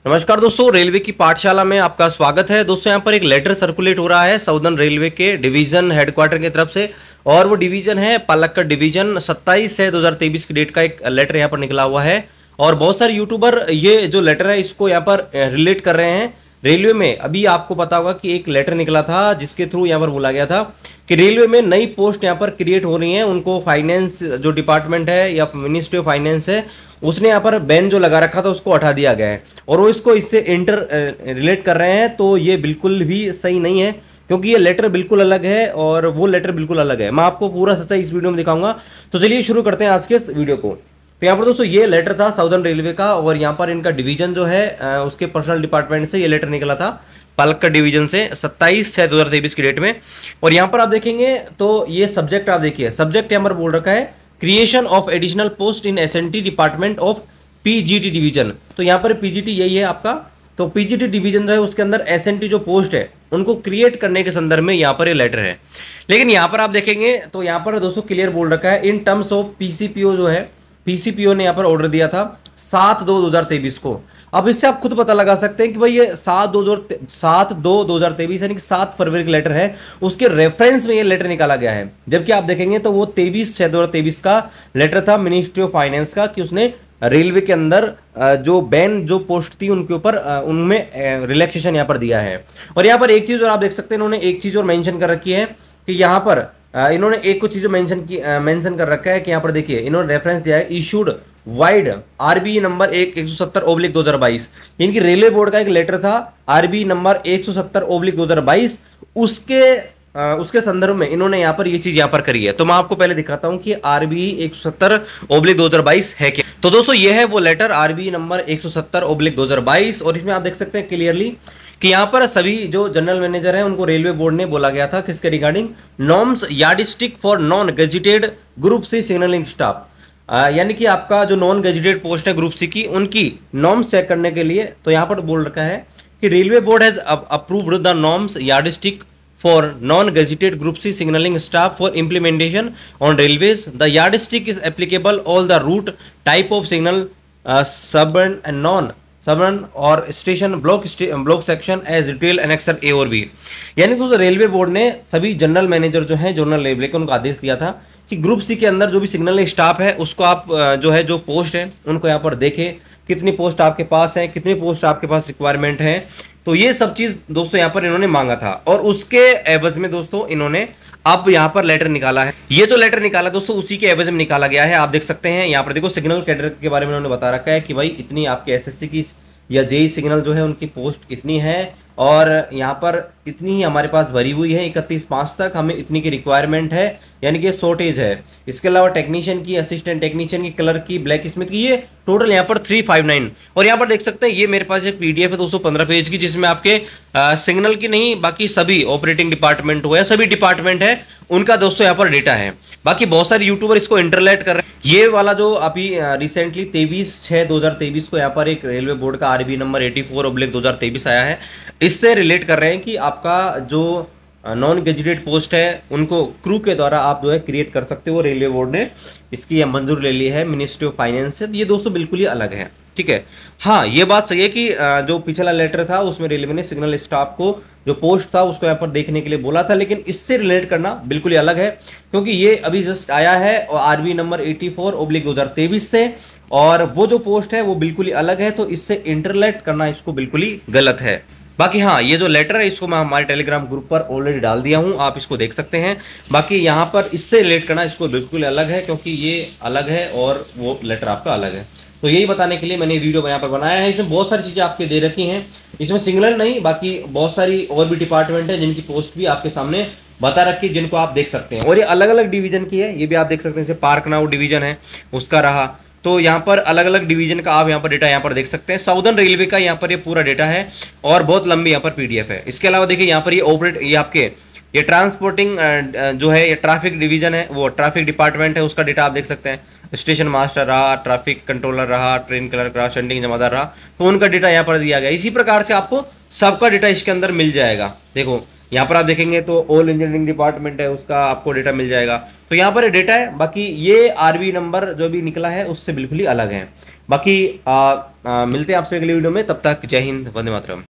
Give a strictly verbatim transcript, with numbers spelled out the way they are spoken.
नमस्कार दोस्तों, रेलवे की पाठशाला में आपका स्वागत है। दोस्तों यहाँ पर एक लेटर सर्कुलेट हो रहा है साउदर्न रेलवे के डिवीजन हेडक्वार्टर की तरफ से, और वो डिवीजन है पालक्कड़ डिवीजन। सत्ताईस है दो हज़ार तेईस की डेट का एक लेटर यहाँ पर निकला हुआ है, और बहुत सारे यूट्यूबर ये जो लेटर है इसको यहाँ पर रिलेट कर रहे हैं रेलवे में। अभी आपको पता होगा कि एक लेटर निकला था जिसके थ्रू यहाँ पर बोला गया था कि रेलवे में नई पोस्ट यहाँ पर क्रिएट हो रही है। उनको फाइनेंस जो डिपार्टमेंट है या मिनिस्ट्री ऑफ फाइनेंस है उसने यहाँ पर बैन जो लगा रखा था उसको हटा दिया गया है, और वो इसको इससे इंटर रिलेट कर रहे हैं। तो ये बिल्कुल भी सही नहीं है, क्योंकि ये लेटर बिल्कुल अलग है और वो लेटर बिल्कुल अलग है। मैं आपको पूरा सच्चाई इस वीडियो में दिखाऊंगा। तो चलिए शुरू करते हैं आज के इस वीडियो को। तो यहाँ पर दोस्तों ये लेटर था साउदर्न रेलवे का, और यहाँ पर इनका डिवीजन जो है उसके पर्सनल डिपार्टमेंट से ये लेटर निकला था पालक्कड़ डिवीजन से सत्ताईस छह दो हजार तेईस की डेट में। और यहाँ पर आप देखेंगे तो ये सब्जेक्ट आप देखिए, सब्जेक्ट यहाँ पर बोल रखा है creation of additional post in SNT department of PGT division. तो यहाँ पर पीजीटी यही है आपका। तो पीजीटी डिवीजन जो है उसके अंदर एसएनटी जो पोस्ट है उनको क्रिएट करने के संदर्भ में यहाँ पर ये लेटर है। लेकिन यहाँ पर आप देखेंगे तो यहाँ पर दोस्तों क्लियर बोल रखा है इन टर्म्स ऑफ पीसीपीओ जो है, पीसीपीओ ने यहाँ पर ऑर्डर दिया था सात दो दो हजार तेईस को। अब इससे आप खुद पता लगा सकते हैं कि भाई ये सात दो हजार सात दो दो हजार तेईस यानी कि सात फरवरी का लेटर है, उसके रेफरेंस में ये लेटर निकाला गया है। जबकि आप देखेंगे तो वो तेईस छह दो हजार तेईस का लेटर था मिनिस्ट्री ऑफ फाइनेंस का, कि उसने रेलवे के अंदर जो बैन जो पोस्ट थी उनके ऊपर उनमें रिलैक्सेशन यहाँ पर दिया है। और यहाँ पर एक चीज और आप देख सकते हैं, इन्होंने एक चीज और मेंशन कर रखी है कि यहाँ पर इन्होंने एक कुछ चीज मेंशन की मेंशन कर रखा है कि यहाँ पर देखिए इन्होंने रेफरेंस दिया है इशूड वाइड आरबी नंबर एक एक सौ सत्तर ओब्लिक दो हजार बाईस। इनकी रेलवे बोर्ड का एक लेटर था आरबी नंबर एक सौ सत्तर ओब्लिक दो हजार बाईस, उसके आ, उसके संदर्भ में इन्होंने यहाँ पर ये चीज यहाँ पर करी है। तो मैं आपको पहले दिखाता हूँ कि आरबी एक सौ सत्तर ओब्लिक दो हजार बाईस है क्या। तो दोस्तों ये है वो लेटर आरबी नंबर एक सौ सत्तर ओब्लिक दो हजार बाईस, और इसमें आप देख सकते हैं क्लियरली कि यहाँ पर सभी जो जनरल मैनेजर हैं उनको रेलवे बोर्ड ने बोला गया था किसके regarding, norms yardstick for non gazetted group C signalling staff, यानी कि आपका जो नॉन गेजेटेड पोस्ट है ग्रुप सी की, उनकी नॉर्म्स चेक करने के लिए। तो यहाँ पर बोल रखा है कि railway board has approved the norms yardstick for non gazetted group C signalling staff for implementation on railways. The yardstick is applicable all the route type of signal suburban and non suburban और station block block section as detail annexure A और B. यानी दोस्तों railway board ने सभी general manager जो है general railway को उनको आदेश दिया था कि ग्रुप सी के अंदर जो भी सिग्नल स्टाफ है उसको आप जो है जो पोस्ट है उनको यहाँ पर देखें, कितनी पोस्ट आपके पास है, कितनी पोस्ट आपके पास रिक्वायरमेंट है। तो ये सब चीज दोस्तों यहाँ पर इन्होंने मांगा था, और उसके एवज में दोस्तों इन्होंने अब यहाँ पर लेटर निकाला है। ये जो लेटर निकाला दोस्तों उसी के एवज में निकाला गया है। आप देख सकते हैं यहाँ पर देखो सिग्नल कैडर के बारे में उन्होंने बता रखा है कि भाई इतनी आपके एसएससी की या जेई सिग्नल जो है उनकी पोस्ट इतनी है, और यहाँ पर इतनी ही हमारे पास भरी हुई है इकतीस पाँच तक, हमें इतनी की रिक्वायरमेंट है, यानी कि शॉर्टेज है। इसके अलावा टेक्नीशियन की, असिस्टेंट टेक्नीशियन की, क्लर्क की, ब्लैक स्मिथ की, ये टोटल यहाँ पर थ्री फाइव नाइन। और यहाँ पर देख सकते हैं ये मेरे पास एक पीडीएफ है दो सौ पंद्रह पेज की, जिसमें आपके आ, सिग्नल की नहीं बाकी सभी ऑपरेटिंग डिपार्टमेंट हुआ सभी डिपार्टमेंट है उनका दोस्तों यहाँ पर डेटा है। बाकी बहुत सारे यूट्यूबर इसको इंटरलेट कर रहे हैं। ये वाला जो अभी रिसेंटली तेईस छह दो हजार तेईस को यहाँ पर एक रेलवे बोर्ड का RB number AT four oblique दो हजार तेईस आया है, इससे रिलेट कर रहे हैं कि आपका जो नॉन गेजेटेड पोस्ट है उनको क्रू के द्वारा आप जो है क्रिएट कर सकते हो। रेलवे बोर्ड ने इसकी यह मंजूरी ले ली है मिनिस्ट्री ऑफ फाइनेंस से। ये दोस्तों बिल्कुल ही अलग है, ठीक है। हाँ ये बात सही है कि जो पिछला लेटर था उसमें रेलवे ने सिग्नल स्टाफ को जो पोस्ट था उसको यहाँ पर देखने के लिए बोला था, लेकिन इससे रिलेट करना बिल्कुल ही अलग है, क्योंकि ये अभी जस्ट आया है और RB number AT four oblique दो हजार तेईस से, और वो जो पोस्ट है वो बिल्कुल ही अलग है। तो इससे इंटरलेट करना इसको बिल्कुल ही गलत है। बाकी हाँ ये जो लेटर है इसको मैं हमारे टेलीग्राम ग्रुप पर ऑलरेडी डाल दिया हूँ, आप इसको देख सकते हैं। बाकी यहाँ पर इससे रिलेट करना इसको बिल्कुल अलग है, क्योंकि ये अलग है और वो लेटर आपका अलग है। तो यही बताने के लिए मैंने वीडियो यहाँ पर बनाया है। इसमें बहुत सारी चीज़ें आपके दे रखी हैं, इसमें सिग्नल नहीं बाकी बहुत सारी और भी डिपार्टमेंट है जिनकी पोस्ट भी आपके सामने बता रखी है, जिनको आप देख सकते हैं। और ये अलग अलग डिवीजन की है, ये भी आप देख सकते हैं। जैसे पार्कनाउ डिवीजन है उसका रहा, तो यहाँ पर अलग अलग डिवीजन का आप यहाँ पर डेटा यहाँ पर देख सकते हैं। साउदर्न रेलवे का यहाँ पर ये पूरा डेटा है, और बहुत लंबी यहाँ पर पीडीएफ है। इसके अलावा देखिए यहाँ पर ये ऑपरेट ये आपके ये ट्रांसपोर्टिंग जो है ये ट्रैफिक डिवीजन है, वो ट्रैफिक डिपार्टमेंट है, उसका डेटा आप देख सकते हैं। स्टेशन मास्टर रहा, ट्रैफिक कंट्रोलर रहा, ट्रेन क्लर्क रहा, शेंडिंग जमादार रहा, तो उनका डेटा यहाँ पर दिया गया। इसी प्रकार से आपको सबका डेटा इसके अंदर मिल जाएगा। देखो यहाँ पर आप देखेंगे तो ऑल इंजीनियरिंग डिपार्टमेंट है उसका आपको डेटा मिल जाएगा। तो यहाँ पर डेटा है, बाकी ये आरबी नंबर जो भी निकला है उससे बिल्कुल ही अलग है। बाकी आ, आ, मिलते हैं आपसे अगली वीडियो में, तब तक जय हिंद, वंदे मातरम।